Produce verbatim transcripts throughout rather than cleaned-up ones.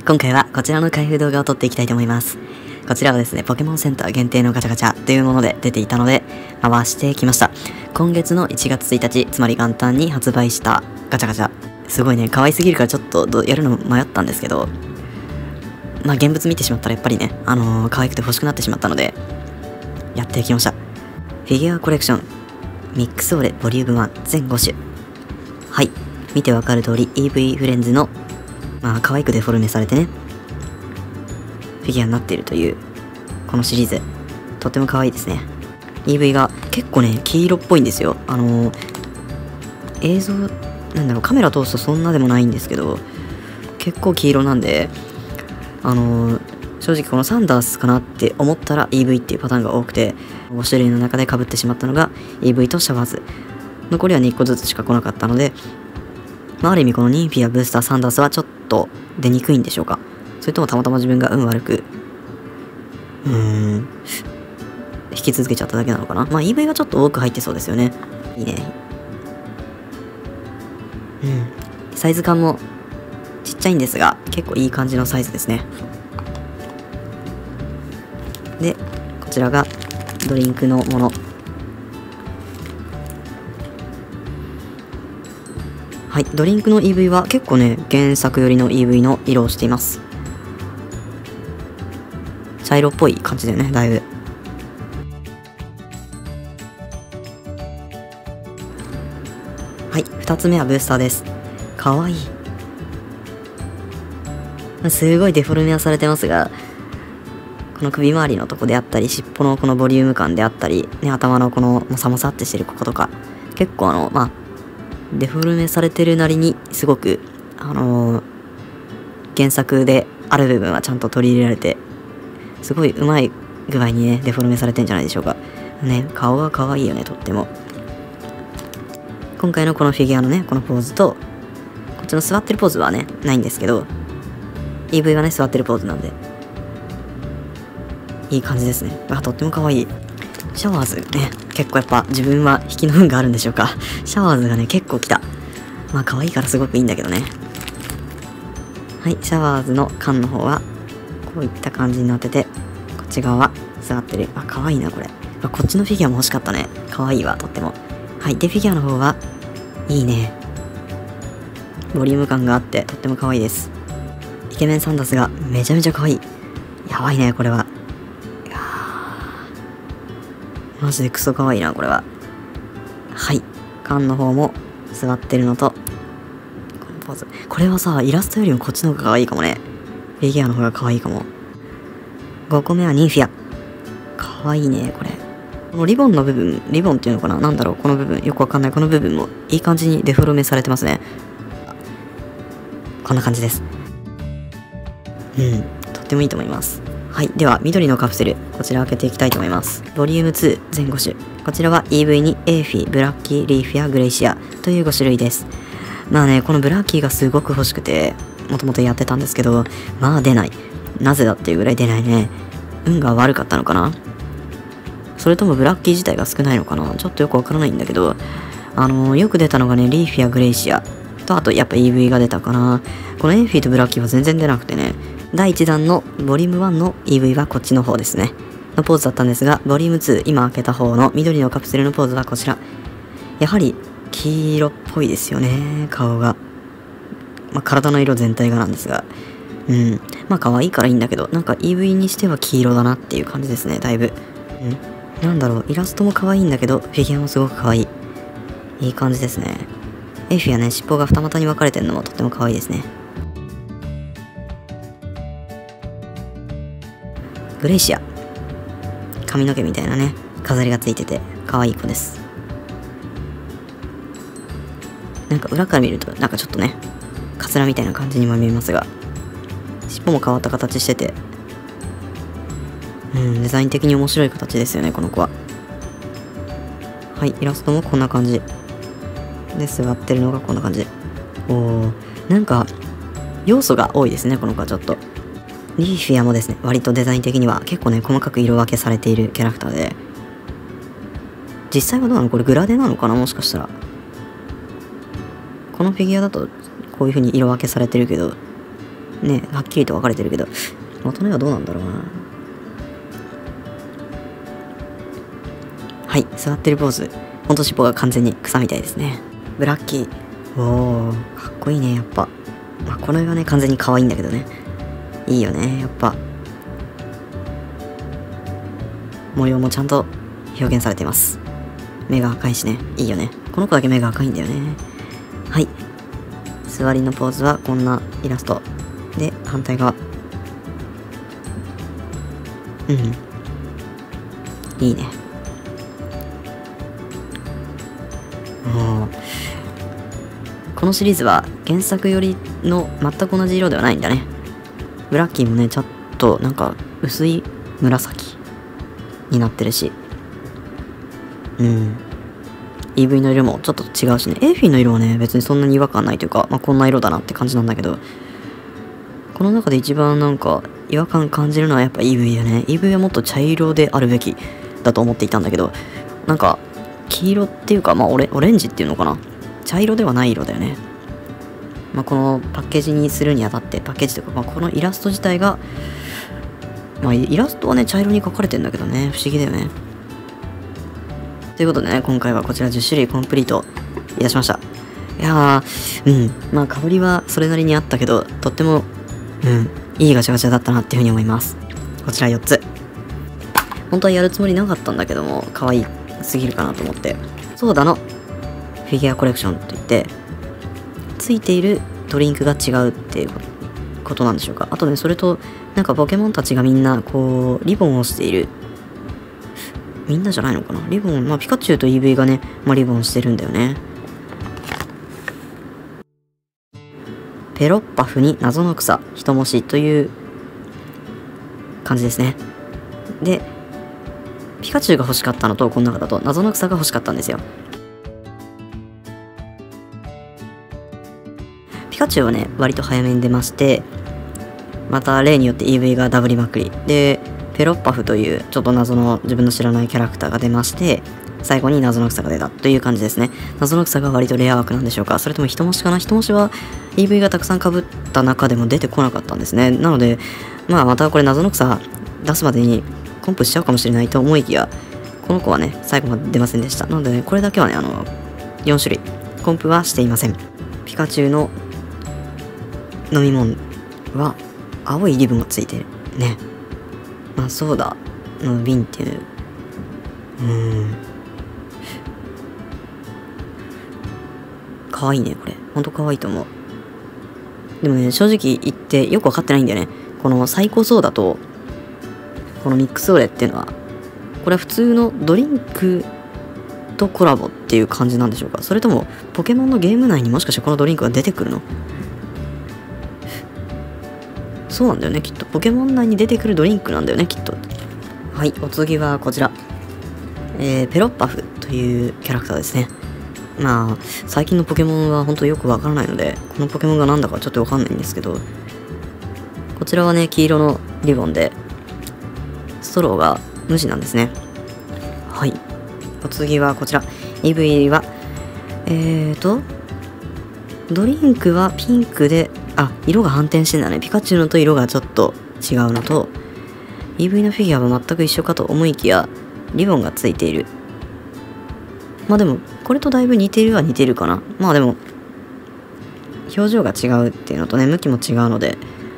今回はこちらの開封動画を撮っていきたいと思います。こちらはですね、ポケモンセンター限定のガチャガチャというもので出ていたので、回してきました。今月のいちがつついたち、つまり元旦に発売したガチャガチャ。すごいね、可愛すぎるからちょっとどやるの迷ったんですけど、まあ現物見てしまったらやっぱりね、あのー、可愛くて欲しくなってしまったので、やっていきました。フィギュアコレクション、ミックスオレボリュームワン全ご種。はい、見てわかる通り イーブイ フレンズのまあ可愛くデフォルメされてね、フィギュアになっているというこのシリーズ、とっても可愛いですね。 イーブイ が結構ね黄色っぽいんですよ。あのー、映像なんだろう、カメラ通すとそんなでもないんですけど、結構黄色なんで、あのー、正直このサンダースかなって思ったら イーブイ っていうパターンが多くて、ご種類の中で被ってしまったのが イーブイ とシャワーズ、残りはにこずつしか来なかったので、まあ、ある意味このニンフィア、ブースター、サンダースはちょっと出にくいんでしょうか。それともたまたま自分が運悪くうーん引き続けちゃっただけなのかな。まあ イーブイ はちょっと多く入ってそうですよね。いいね。うん、サイズ感もちっちゃいんですが結構いい感じのサイズですね。でこちらがドリンクのもの。はい、ドリンクの イーブイ は結構ね原作寄りの イーブイ の色をしています。茶色っぽい感じだよね、だいぶ。はい、ふたつめはブースターです。かわいい。すごいデフォルメはされてますが、この首周りのとこであったり、尻尾のこのボリューム感であったり、ね、頭のこのモサモサってしてるこことか、結構あのまあデフォルメされてるなりにすごくあのー、原作である部分はちゃんと取り入れられて、すごいうまい具合にねデフォルメされてんじゃないでしょうかね。顔が可愛いよね、とっても。今回のこのフィギュアのねこのポーズと、こっちの座ってるポーズはねないんですけど、 イーブイ がね座ってるポーズなんでいい感じですね。あ、とっても可愛い。シャワーズね、結構やっぱ自分は引きの運があるんでしょうか。シャワーズがね結構来た。まあ可愛いからすごくいいんだけどね。はい、シャワーズの缶の方はこういった感じになってて、こっち側は座ってる。あ、可愛いなこれ。あ、こっちのフィギュアも欲しかったね。可愛いわ、とっても。はい、でフィギュアの方はいいね、ボリューム感があってとっても可愛いです。イケメンサンダースがめちゃめちゃ可愛い。やばいねこれは。マジでクソ可愛いなこれは。はい、缶の方も座ってるのと、このポーズ、これはさイラストよりもこっちの方が可愛いかもね。フィギュアの方が可愛いかも。ごこめはニンフィア。可愛いねこれ。このリボンの部分、リボンっていうのかな、なんだろう、この部分よくわかんない、この部分もいい感じにデフォルメされてますね。こんな感じです。うん、とってもいいと思います。はい、では緑のカプセル、こちら開けていきたいと思います。ボリュームツー全ご種。こちらは イーブイ にエーフィ、ブラッキー、リーフィア、グレイシアというご種類です。まあね、このブラッキーがすごく欲しくてもともとやってたんですけど、まあ出ない。なぜだっていうぐらい出ないね。運が悪かったのかな、それともブラッキー自体が少ないのかな、ちょっとよくわからないんだけど、あのー、よく出たのがねリーフィア、グレイシアと、あとやっぱ イーブイ が出たかな。このエーフィーとブラッキーは全然出なくてね、だいいちだんのボリュームワンの イーブイ はこっちの方ですねのポーズだったんですが、ボリュームツー、今開けた方の緑のカプセルのポーズはこちら。やはり黄色っぽいですよね、顔が。まあ、体の色全体がなんですが、うんまあ可愛いからいいんだけど、なんか イーブイ にしては黄色だなっていう感じですね、だいぶ。うんなんだろう、イラストも可愛いんだけどフィギュアもすごく可愛い。いい感じですね。エーフィアね、尻尾が二股に分かれてるのもとっても可愛いですね。グレイシア、髪の毛みたいなね飾りがついてて可愛い子です。なんか裏から見るとなんかちょっとねカツラみたいな感じにも見えますが、尻尾も変わった形してて、うんデザイン的に面白い形ですよねこの子は。はい、イラストもこんな感じで、座ってるのがこんな感じ。おー、なんか要素が多いですねこの子は。ちょっとリーフィアもですね、割とデザイン的には結構ね細かく色分けされているキャラクターで、実際はどうなの、これグラデなのかな、もしかしたら。このフィギュアだとこういう風に色分けされてるけど、 ね、はっきりと分かれてるけど、元の絵はどうなんだろうな。はい、座ってるポーズ。ほんと尻尾が完全に草みたいですね。ブラッキー。おー、かっこいいね、やっぱ。まあ、この絵はね、完全に可愛いんだけどね。いいよね、やっぱ。模様もちゃんと表現されています。目が赤いしね、いいよね。この子だけ目が赤いんだよね。はい。座りのポーズはこんなイラスト。で、反対側。うん。いいね。おー。このシリーズは原作よりの全く同じ色ではないんだね。ブラッキーもね、ちょっとなんか薄い紫になってるし。うん。イーブイ の色もちょっと違うしね。エーフィーの色はね、別にそんなに違和感ないというか、まあ、こんな色だなって感じなんだけど、この中で一番なんか違和感感じるのはやっぱ イーブイ だね。イーブイ はもっと茶色であるべきだと思っていたんだけど、なんか黄色っていうか、まあオレ、オレンジっていうのかな。茶色ではない色だよね。まあ、このパッケージにするにあたって、パッケージというか、まあ、このイラスト自体が、まあ、イラストはね、茶色に描かれてんだけどね、不思議だよね。ということでね、今回はこちらじゅっしゅるいコンプリートいたしました。いやー、うん、まあ、かぶりはそれなりにあったけど、とっても、うん、いいガチャガチャだったなっていうふうに思います。こちらよっつ。本当はやるつもりなかったんだけども、可愛すぎるかなと思って。そうだの。フィギュアコレクションといって、ついているドリンクが違うっていうことなんでしょうか。あとね、それと、なんかポケモンたちがみんな、こう、リボンをしている。みんなじゃないのかな、リボン、まあ、ピカチュウと イーブイ がね、まあ、リボンしてるんだよね。ペロッパフに謎の草、人もしという感じですね。で、ピカチュウが欲しかったのと、この中だと謎の草が欲しかったんですよ。ピカチュウはね、割と早めに出まして、また例によって イーブイ がダブりまくり。で、ペロッパフというちょっと謎の自分の知らないキャラクターが出まして、最後に謎の草が出たという感じですね。謎の草が割とレア枠なんでしょうか。それとも人もしかな。人もしは イーブイ がたくさん被った中でも出てこなかったんですね。なので、まあまたこれ謎の草出すまでにコンプしちゃうかもしれないと思いきや、この子はね、最後まで出ませんでした。なのでね、これだけはね、あの、よんしゅるい、コンプはしていません。ピカチュウの飲み物は青いリボンがついてる。ね。まあソーダの瓶っていう、うーん。かわいいね、これ。ほんとかわいいと思う。でもね、正直言ってよくわかってないんだよね。この最高ソーダと、このミックスオレっていうのは、これは普通のドリンクとコラボっていう感じなんでしょうか。それとも、ポケモンのゲーム内にもしかしてこのドリンクが出てくるの？そうなんだよね、きっと。ポケモン内に出てくるドリンクなんだよね、きっと。はい、お次はこちら。えー、ペロッパフというキャラクターですね。まあ、最近のポケモンは本当よくわからないので、このポケモンがなんだかちょっとわかんないんですけど、こちらはね、黄色のリボンで、ストローが無地なんですね。はい。お次はこちら。イーブイ は、えーと、ドリンクはピンクで、あ、色が反転してんだね。ピカチュウのと色がちょっと違うのと、イーブイ のフィギュアは全く一緒かと思いきや、リボンがついている。まあでも、これとだいぶ似てるは似てるかな。まあでも、表情が違うっていうのとね、向きも違うので、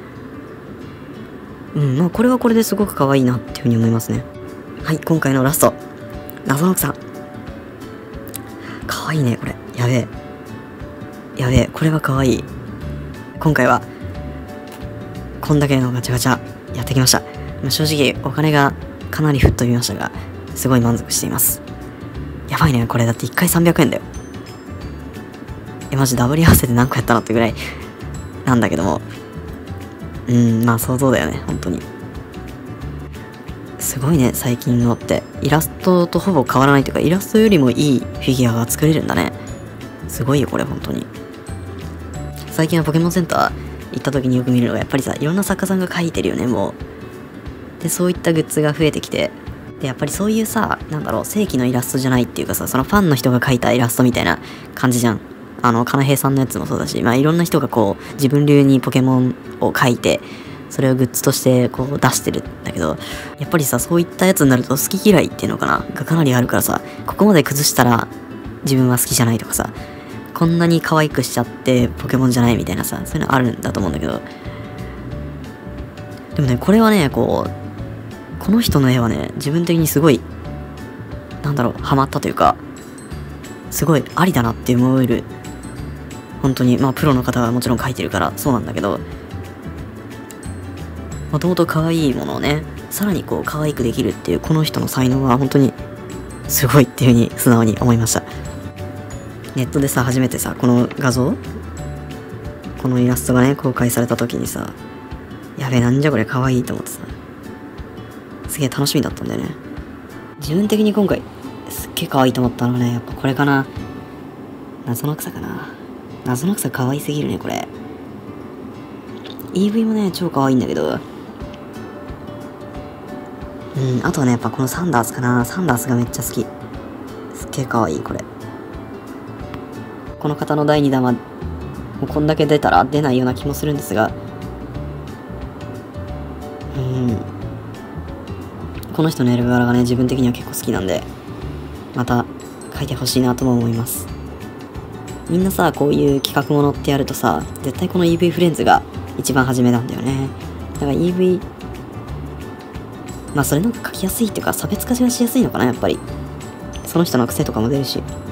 うん、まあこれはこれですごく可愛いなっていうふうに思いますね。はい、今回のラスト。謎の草。可愛いね、これ。やべえ。やべえ、これは可愛い。今回は、こんだけのガチャガチャやってきました。まあ、正直、お金がかなり吹っ飛びましたが、すごい満足しています。やばいね、これだっていっかいさんびゃくえんだよ。え、マジダブり合わせて何個やったのってぐらいなんだけども。うん、まあ想像だよね、本当に。すごいね、最近のって。イラストとほぼ変わらないというか、イラストよりもいいフィギュアが作れるんだね。すごいよ、これ、本当に。最近はポケモンセンター行った時によく見るのが、やっぱりさ、いろんな作家さんが描いてるよね、もう。で、そういったグッズが増えてきて、で、やっぱりそういうさ、なんだろう、正規のイラストじゃないっていうかさ、そのファンの人が描いたイラストみたいな感じじゃん。 あの、かなへいさんのやつもそうだし、まあいろんな人がこう、自分流にポケモンを描いて、それをグッズとしてこう出してるんだけど、やっぱりさ、そういったやつになると好き嫌いっていうのかながかなりあるからさ、ここまで崩したら自分は好きじゃないとかさ、こんなに可愛くしちゃってポケモンじゃないみたいなさ、そういうのあるんだと思うんだけど、でもね、これはね、こう、この人の絵はね、自分的にすごい、なんだろう、ハマったというか、すごいありだなって思える、本当に、まあプロの方はもちろん描いてるからそうなんだけど、もともと可愛いものをね、さらにこう可愛くできるっていうこの人の才能は本当にすごいっていう風に素直に思いました。ネットでさ、初めてさ、この画像このイラストがね、公開された時にさ、やべえ、なんじゃこれ可愛いと思ってさ、すげえ楽しみだったんだよね。自分的に今回、すっげえ可愛いと思ったのはね、やっぱこれかな。謎の草かな。謎の草可愛すぎるね、これ。イーブイ もね、超可愛いんだけど、うん、あとはね、やっぱこのサンダースかな。サンダースがめっちゃ好き。すっげえ可愛い、これ。この方のだいにだんは、もうこんだけ出たら出ないような気もするんですが、うん。この人のやる柄がね、自分的には結構好きなんで、また描いてほしいなとも思います。みんなさ、こういう企画ものってやるとさ、絶対この イーブイ フレンズが一番初めなんだよね。だから イーブイ、まあそれなんか描きやすいっていうか差別化がしやすいのかな、やっぱり。その人の癖とかも出るし。